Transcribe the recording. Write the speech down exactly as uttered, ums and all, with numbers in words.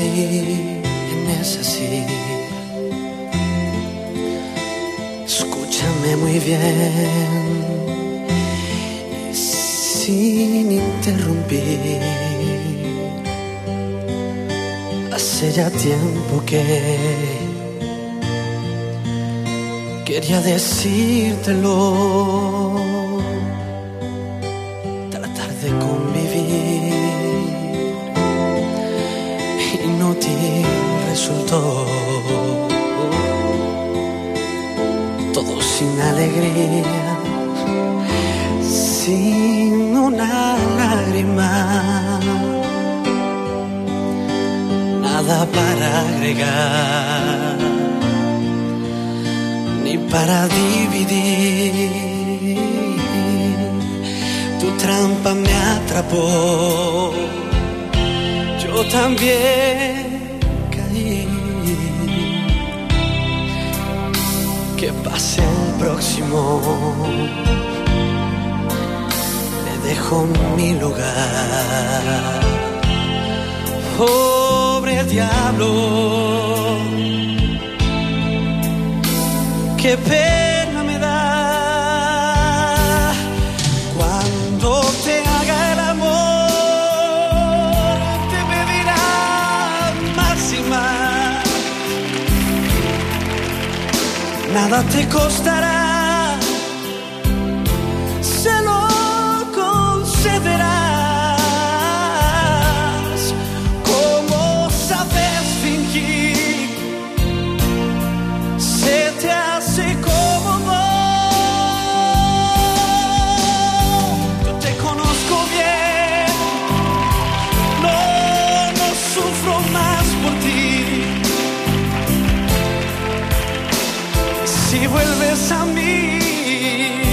alguien es así. Escúchame muy bien y sin interrumpir. Hace ya tiempo que quería decírtelo, tratar de convivir, inútil resultó, todo sin alegría, sin una lágrima, nada para agregar ni para dividir. Tu trampa me atrapó, yo también caí. Que pase el próximo, le dejo mi lugar. Pobre diablo, qué pena me da cuando te haga el amor, te pedirá más y más. Nada te costará, se lo concederás. Como sabes fingir, se te hace cómodo. Yo te conozco bien, no, no sufro más por ti. Si vuelves a mí,